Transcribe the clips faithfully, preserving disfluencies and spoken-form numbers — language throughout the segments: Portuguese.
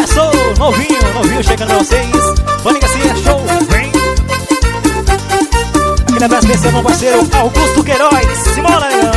Sucesso! Novinho, novinho chegando pra vocês. Fone Garcia, show, vem! Aquele abraço especial, meu parceiro Augusto Queiroz. Simbora, Leão!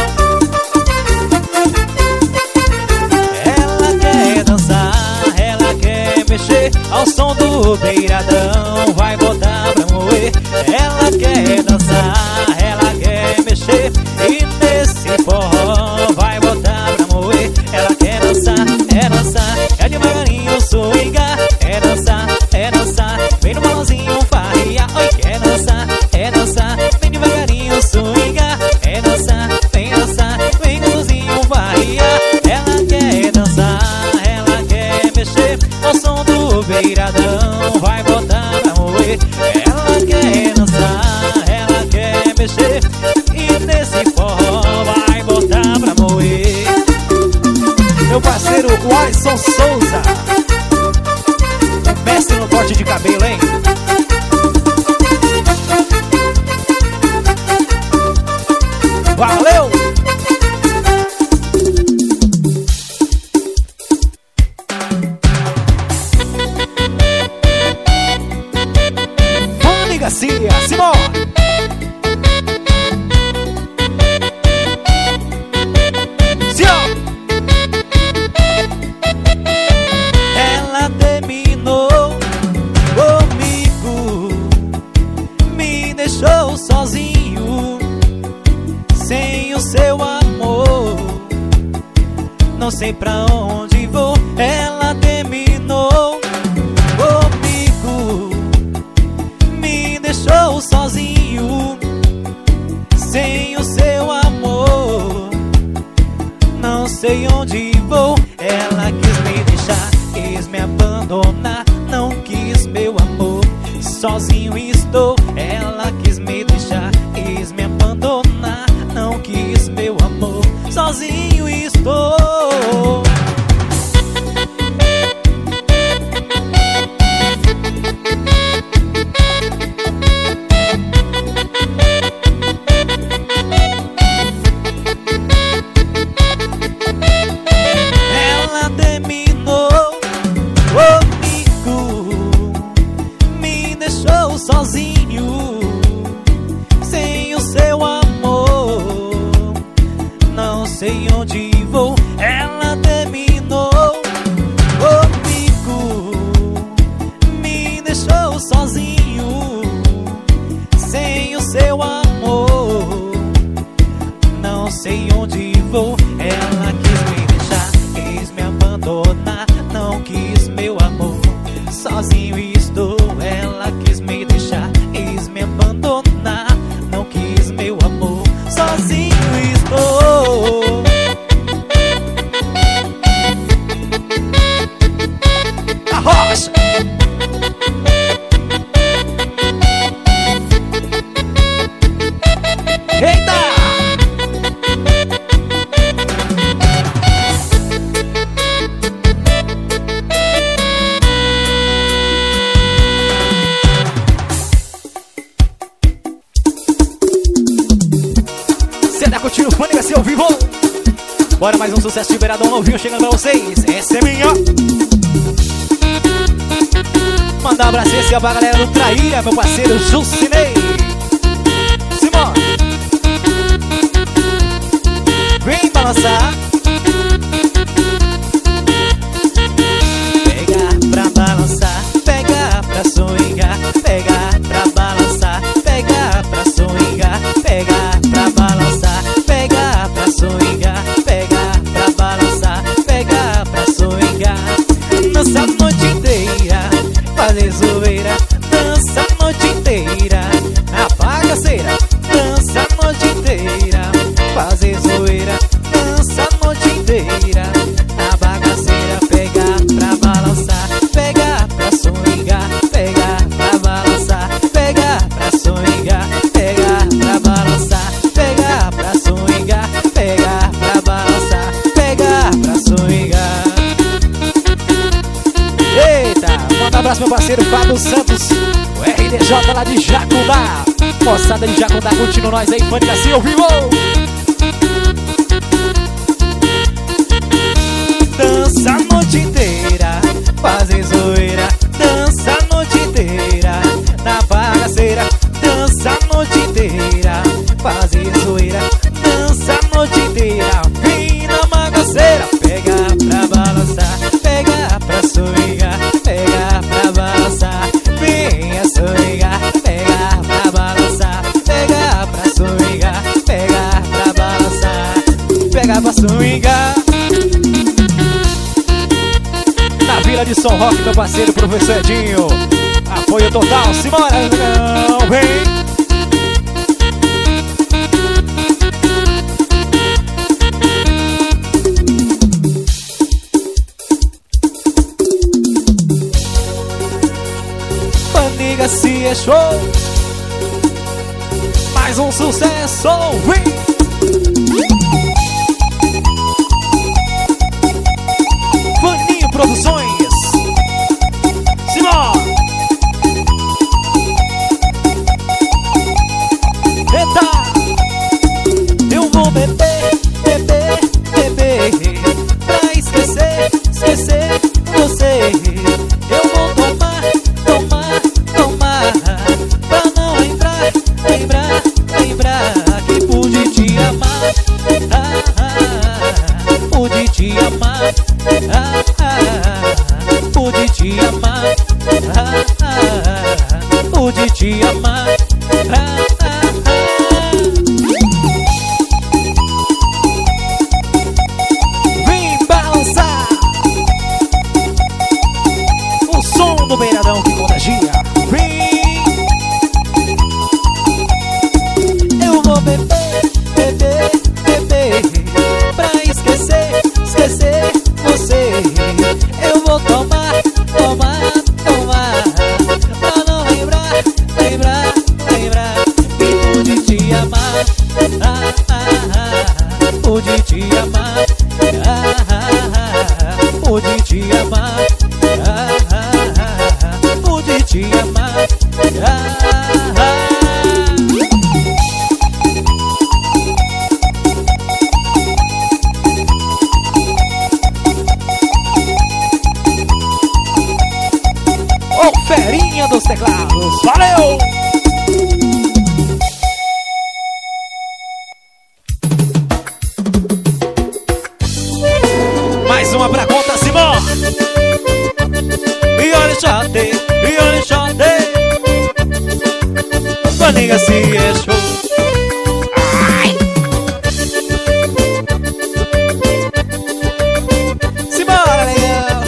Ela quer dançar, ela quer mexer ao som do beiradão, vai botar pra moer. Ela quer dançar, ela quer mexer e nesse forró vai botar pra moer. Ela quer dançar, é dançar, é devagarinho swingar. É dançar, é dançar, vem no balãozinho farrear. Oi, quer dançar, é dançar, vem devagarinho swingar. É dançar, vem dançar, vem gostosinho farrear. Ela quer dançar, ela quer mexer ao som do beiradão, vai botar pra moer. Ela quer dançar, ela quer mexer e nesse forró vai botar pra moer. Meu parceiro Alisson Souza, mestre no corte de cabelo, hein? Valeu! Fone Garcia, Simão! Ela terminou comigo, me deixou sozinho, sem o seu amor, não sei pra onde vou. Ela terminou comigo, me deixou sozinho, sem o seu amor, não sei onde vou. Ela quis me deixar, quis me abandonar, não quis meu amor, sozinho estou. Ela quis me deixar, quis me abandonar, não quis meu amor, sozinho estou. Ela terminou comigo, me deixou sozinho, sem o seu amor, não sei onde vou. Ela terminou comigo, me deixou sozinho, sem o seu amor, não sei onde vou. Ela quis me deixar, quis me abandonar, não quis meu amor, sozinho estou. Ela quis me deixar, quis me abandonar, não quis meu amor, sozinho estou. A rocha! Eita! Você tá curtindo o Fone Garcia ao vivo? Bora mais um sucesso de beiradão novinho chegando pra vocês. Essa é minha. Mandar um abraço especial pra galera do Traíra, meu parceiro Jucinei. Simão, vem balançar. Pega pra balançar, pega pra swingar. Pega pra balançar, pega pra swingar. Pega pra balançar, pega pra swingar. Pega pra balançar, pega pra swingar. Dança a noite inteira, fazer zoeira. Dança a noite inteira, a bagaceira. Dança a noite inteira, fazer zoeira. Dança a noite inteira, a bagaceira. Pega pra balançar, pega pra swingar. Pega pra balançar, pega pra swingar. Pega pra balançar, pega pra swingar. Pega pra balançar, pega pra swingar. Eita, manda um abraço meu parceiro Fábio Santos, o R D J lá de Jacundá. Moçada de Jacundá, curtindo nós aí, Fone Garcia ao vivo. Dança a noite inteira, fazer swingar. Na Vila de São Roque, meu parceiro, professor Edinho. Apoio total, simbora, não, vem. Paniga se é show. Mais um sucesso, vem. Vaninho Produções. Simão. Eita. Eu vou beber, beber, beber pra esquecer, esquecer você. Eu vou tomar, tomar, tomar pra não lembrar, lembrar, lembrar que pude te amar. Ah, ah, pude te amar. Ah, ah, pude te amar. Ah, ah, pude te amar. Ah, ah, ah. Vem balançar o som do beiradão que contagia. Vem. Eu vou beber, beber, beber pra esquecer, esquecer você. Eu vou tomar, tomar, tomar pra não lembrar, lembrar, lembrar que pude te amar. Ah, ah, ah, pude te amar. Ah, ah, ah, pude te amar. Ah, ah, ah, pude te amar. Ah, ah. Ferinha dos teclados, valeu! Mais uma pra conta, Simão! E olha chote, e olha chote, Vaninga se é show. Ai! Simbora, legal!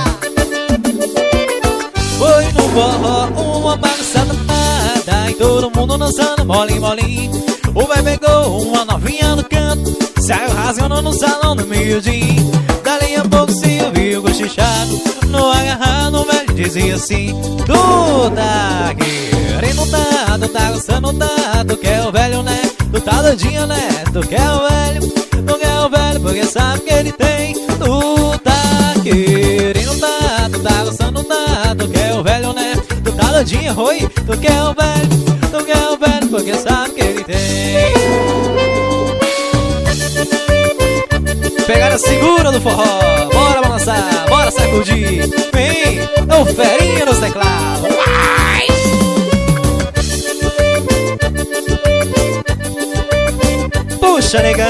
Foi no forró, uma bagunça danada e todo mundo dançando, molinho, molinho. O velho pegou uma novinha no canto, saiu rasgando no salão no miudinho. Dali a pouco se ouviu cochichado, no agarrado o velho dizia assim: tu tá querendo tá, tu tá gostando tá, tu quer o velho, né? Tu tá doidinho, né? Tu quer o velho, tu quer o velho porque sabe que ele tem. Tu tá querendo tá, tu tá gostando tá, tu quer o velho, né? Tu tá doidinho, oi, tu quer o velho, tu quer o velho porque sabe que ele tem. Pegaram a segura do forró, bora balançar, bora sacudir. Vem, é o Ferinha nos teclados. Vai! Puxa, negão.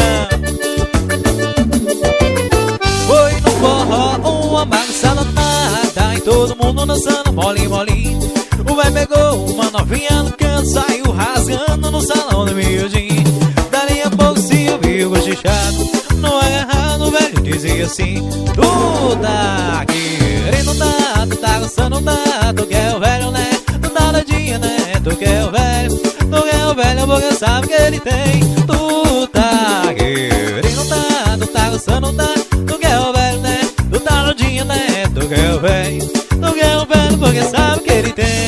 Foi no forró, uma bagunça danada e todo mundo dançando, molinho, molinho. O velho pegou uma novinha no canto, saiu rasgando no salão do miudinho. Dali a pouco se ouviu cochichado, no agarrado o velho dizia assim: tu tá querendo tá, tu tá gostando tá, tu quer o velho, né? Tu tá doidinha, né? Tu quer o velho, tu quer o velho porque sabe que ele tem. Tu tá querendo tá, tu tá gostando tá, tu quer o velho, né? Tu tá doidinha, né? Tu quer o velho, tu quer o velho porque sabe que ele tem.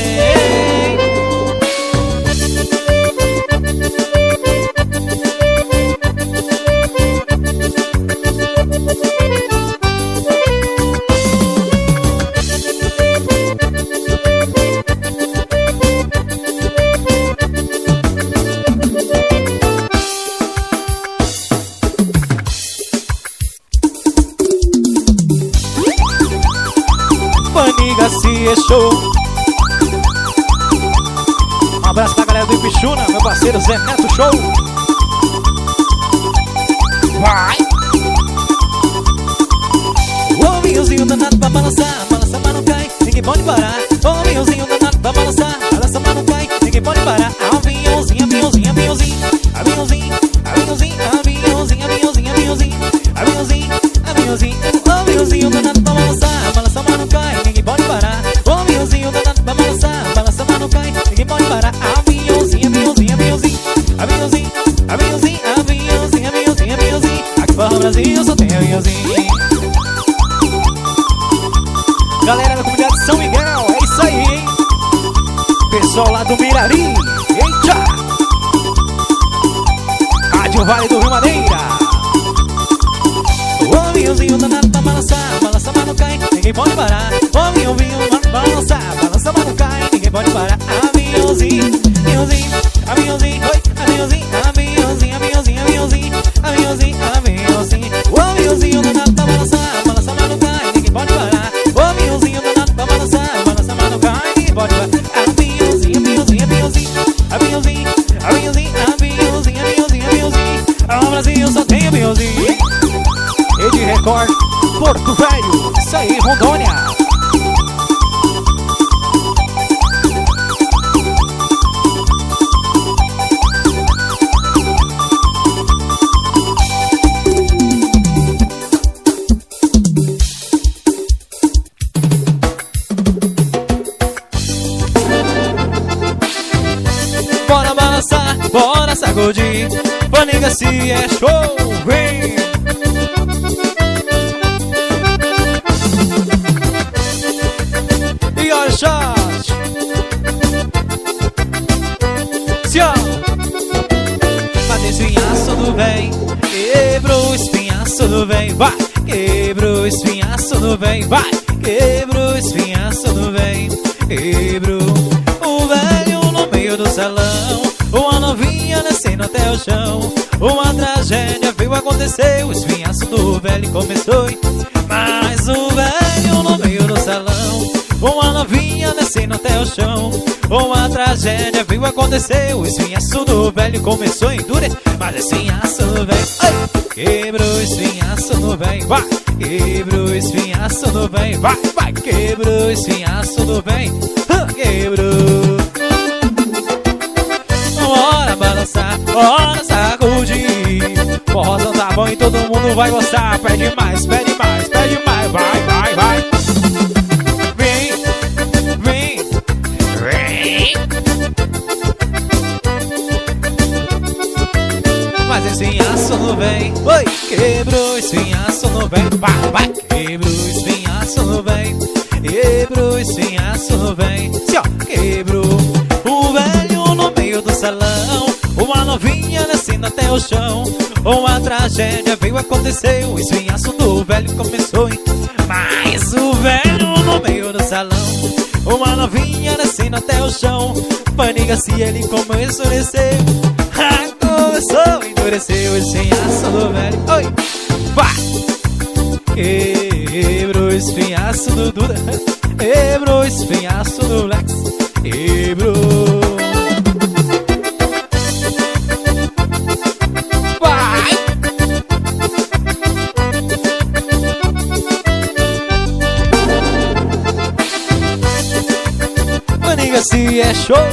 Vaninga se é show. Um abraço pra galera do Ipixuna, meu parceiro Zé Neto Show. Vai! O vinhozinho danado pra balançar, balança mas não cai, ninguém pode parar. O vinhozinho danado pra balançar, balança mas não cai, ninguém pode parar. A vinhozinho, a vinhozinho, a vinhozinho, a vinhozinho, a vinhozinho, a vinhozinho, a vinhozinho, a vinhozinho, a vinhozinho. aviãozinho. Galera da comunidade São Miguel, é isso aí, hein? Pessoal lá do Mirari, eita! Rádio Vale do Rio Madeira. O aviãozinho danado pra balançar, balança mas não cai, ninguém pode parar. O aviãozinho balança, balança mas não cai, ninguém pode parar. Aviãozinho, aviãozinho, aviãozinho, oi, aviãozinho, aviãozinho, aviãozinho, aviãozinho, aviãozinho, aviãozinho. O aviãozinho danado pra balançar, balança mas não cai, ninguém pode parar. O aviãozinho danado pra balançar, balança mas não cai, ninguém pode parar. Aviãozinho, aviãozinho, aviãozinho, aviãozinho, aviãozinho, aviãozinho, aviãozinho, aviãozinho. O Brasil só tem aviãozinho. Rede Record, Porto Velho, isso aí, Rondônia. Bora balançar, bora sacudir, Vani Garcia é show, vem! E olha o shot! Tchau! Bate espinhaço do bem, quebrou o espinhaço do bem, vai! Quebrou o espinhaço do bem, vai! Quebrou o espinhaço do bem, quebrou o velho no meio do salão, uma novinha descendo até o chão. Uma tragédia veio acontecer, o espinhaço do velho começou. Mas o velho no meio do salão, uma novinha descendo até o chão. Uma tragédia veio acontecer, o espinhaço do velho começou a endurecer. Mas o espinhaço do velho, ai, quebrou o espinhaço do velho, vai! Quebrou o espinhaço do velho, vai, vai! Quebrou o espinhaço do velho, quebrou. Bora balançar, bora sacudir, forrozão tá bom e todo mundo vai gostar. Pede mais, pede mais, pede mais, vai, vai, vai. Vem, vem, vem. Mas esse espinhaço não vem, oi, quebrou o espinhaço não vem, vai, vai. Quebrou o espinhaço não vem, quebrou o espinhaço não vem, sim, ó, quebrou o velho no meio do salão, uma novinha descendo até o chão. Uma tragédia veio acontecer, o espinhaço do velho começou. Mas o velho no meio do salão, uma novinha descendo até o chão. Vani Garcia, ele começou a descer, ah, começou a endurecer o espinhaço do velho. Oi, vai! Quebrou o espinhaço do Duda, quebrou o espinhaço do Lex, quebrou. Vai! Vani Garcia é show.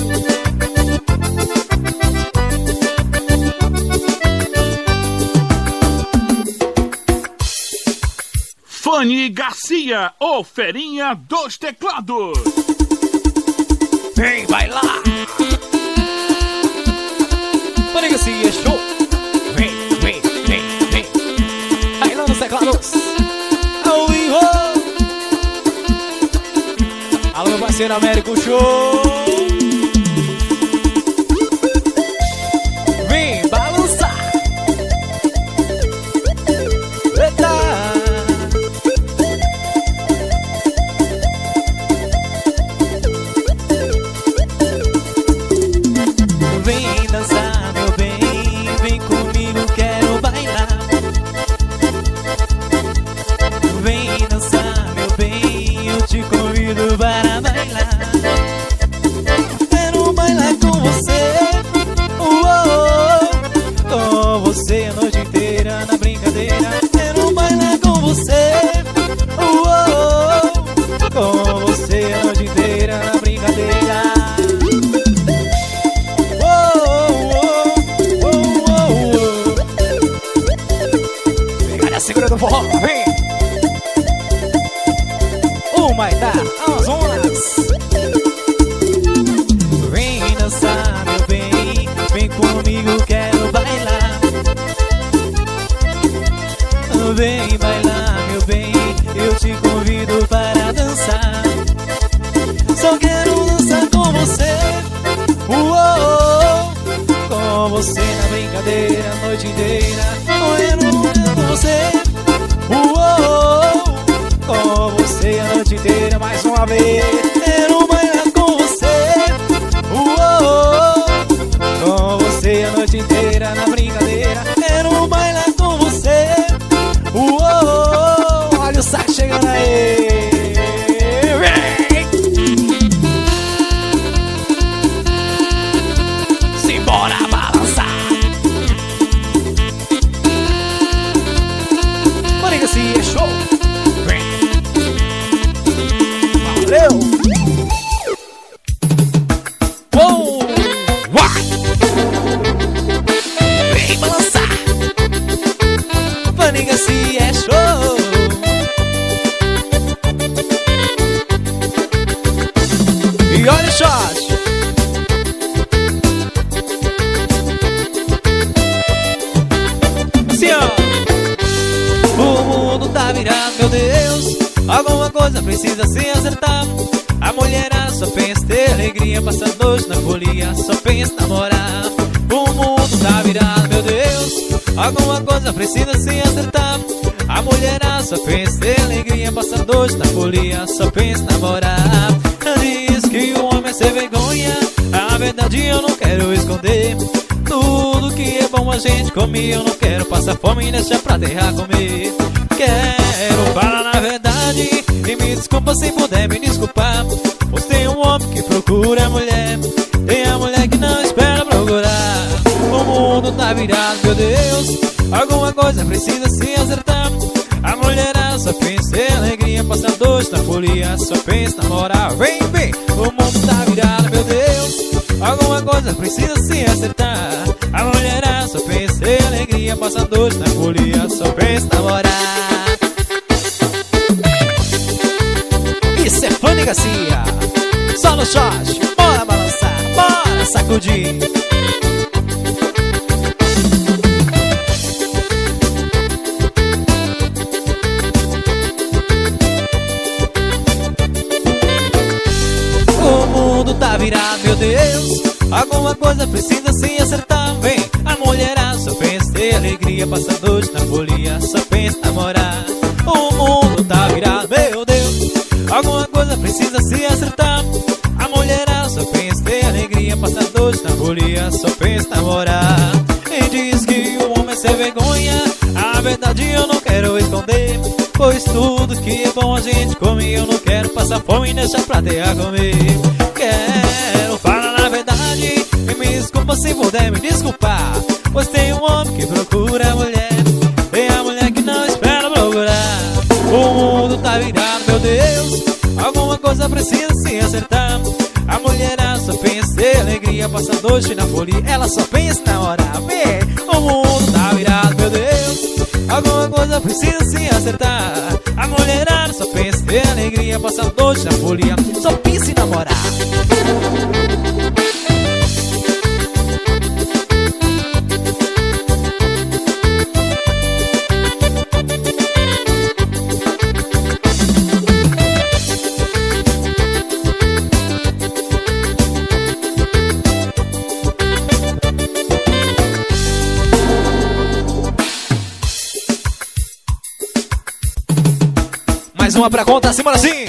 Vani Garcia, o ferinha dos teclados. Vem, vai lá! Vani Garcia, show! Vem, vem, vem, vem! Aí lá nos teclados! Ao vivo! Alô, meu parceiro Américo, show! Vem balançar! Eita! Vem dançar, meu bem, vem comigo, quero bailar. Vem dançar, meu bem, eu te convido para bailar. Quero bailar com você, uou, com você a noite inteira na brincadeira. Quero bailar com você, uou, com você a noite inteira na brincadeira. Segura do forró, vem! O Maitá, Amazonas! Vem dançar, meu bem, vem comigo, quero bailar. Vem bailar, meu bem, eu te convido para dançar. Só quero dançar com você, uou, com você na brincadeira a noite inteira. Quero dançar com você, uou, com você a noite inteira mais uma vez. Quero bailar com você, uou, com você a noite inteira na brincadeira. Quero bailar com você, uou. Olha o saco chegando aí. Simbora balançar. Maringa, se é show. Valeu. Uou. Uai. Vem balançar. Maringa, se é show. E olha o shot. Assim, ó. O mundo tá virado, meu Deus. Alguma coisa precisa se acertar. A mulherada só pensa ter alegria, passa a noite na folia, só pensa namorar. O mundo tá virado, meu Deus. Alguma coisa precisa se acertar. A mulherada só pensa ter alegria, passa a noite na folia, só pensa namorar. Diz que o homem é sem vergonha, a verdade eu não quero esconder. Tudo que é bom a gente come, eu não quero passar fome e deixar pra terra comer. Quero falar na verdade e me desculpa se puder me desculpar. Pois tem um homem que procura a mulher, tem a mulher que não espera procurar. O mundo tá virado, meu Deus. Alguma coisa precisa se acertar. A mulherada só pensa em alegria, passa a noite na folia, só pensa namorar. Vem, vem, o mundo tá virado, meu Deus. Alguma coisa precisa se acertar. A mulherada só pensa em alegria, passa a noite na folia, só pensa namorar. Isso é Fanny Garcia. Só no shot, bora balançar, bora sacudir. O mundo tá virado, meu Deus. Alguma coisa precisa se acertar. Vem, a mulherada só pensa em alegria, passa a noite na folia, só pensa namorar. O mundo tá virado, meu Deus. Alguma coisa precisa se acertar. A mulherada só pensa em alegria, passa a noite na folia, só pensa namorar. E diz que o homem é sem vergonha, a verdade eu não quero esconder. Pois tudo que é bom a gente come, eu não quero passar fome e deixar pra terra comer. Quero falar na verdade e me desculpa se puder me desculpar. Pois tem um homem que procura a mulher, tem a mulher que não espera procurar. O mundo tá virado, meu Deus. Alguma coisa precisa se acertar. A mulherada só pensa em alegria, passa a noite na folia, ela só pensa na hora. Vê, o mundo tá virado, meu Deus. Alguma coisa precisa se acertar. A mulherada só pensa em alegria, passa a noite na folia, só pensa em namorar. Mais uma pra conta, simbora assim.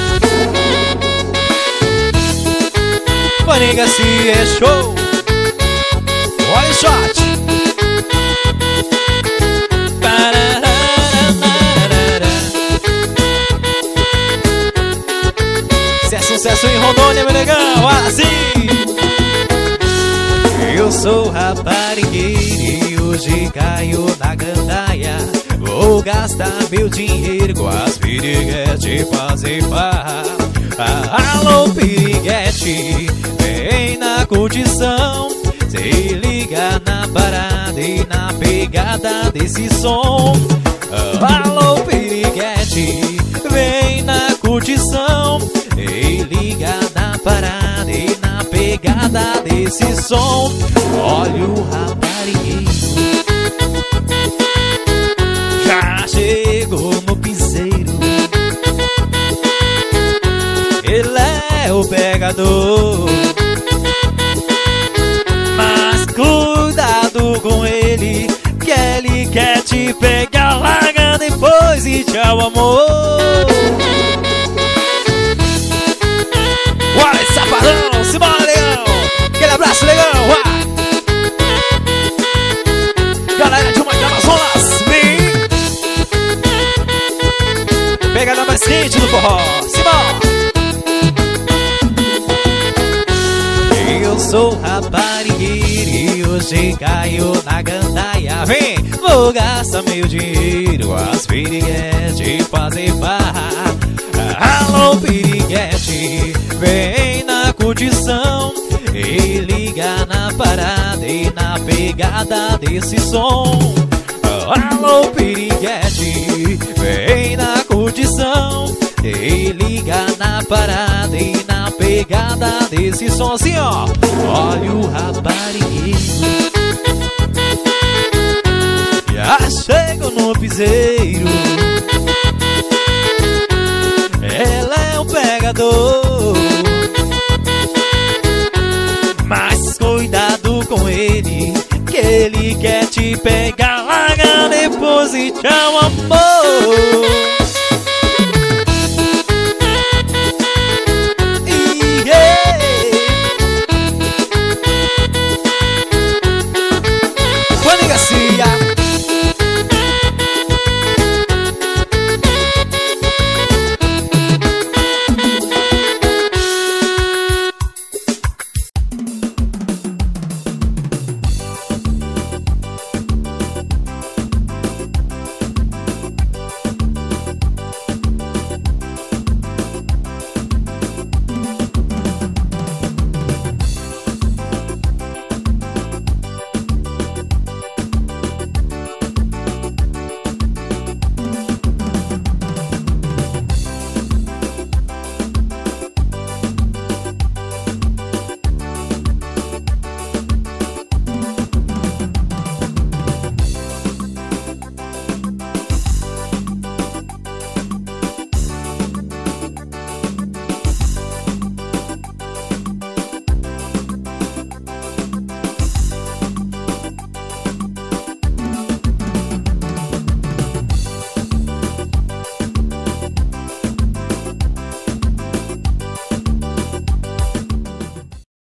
Fanny Garcia é show. Olha o shot. Se é sucesso em Rondônia, meu negão, assim. Eu sou raparigueiro e hoje caio na gandaia. Vou gastar meu dinheiro com as piriguete, fazer farra. Alô, piriguete, vem na curtição. Se liga na parada e na pegada desse som. Alô, piriguete, vem na curtição. Se liga na parada e na pegada desse som. Olha o raparigueiro, já chegou. tchau, amor. Uai, safadão, simbora, legal. Aquele abraço, legal. Uai. Galera de uma de Amazonas, vem. Pegada mais quente do forró, simbora. Eu sou raparigueiro e hoje caio na gandaia. Vem, vou gastar meu dinheiro, as piriguete fazer farra. Alô, piriguete, vem na curtição e liga na parada e na pegada desse som. Alô, piriguete, vem na curtição e liga na parada e na pegada desse som. Assim, ó. Olha o raparigueiro, já chego no piseiro. Ela é um pegador, mas cuidado com ele, que ele quer te pegar. Larga depois e tchau,